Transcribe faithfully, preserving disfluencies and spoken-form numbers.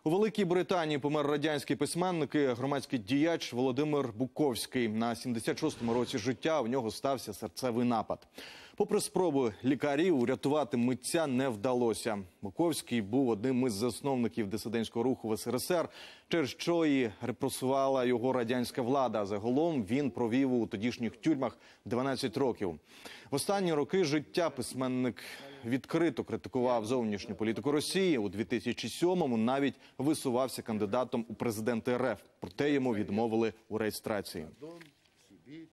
У Великій Британії помер радянський письменник і громадський діяч Володимир Буковський. На сімдесят шостому році життя у нього стався серцевий напад. Попри спроби лікарів, урятувати митця не вдалося. Буковський був одним із засновників дисидентського руху в ес ер ес ер, через що і репресувала його радянська влада. Загалом він провів у тодішніх тюрмах дванадцять років. В останні роки життя письменник відкрито критикував зовнішню політику Росії. У дві тисячі сьомому навіть висувався кандидатом у президенти ер еф. Проте йому відмовили у реєстрації.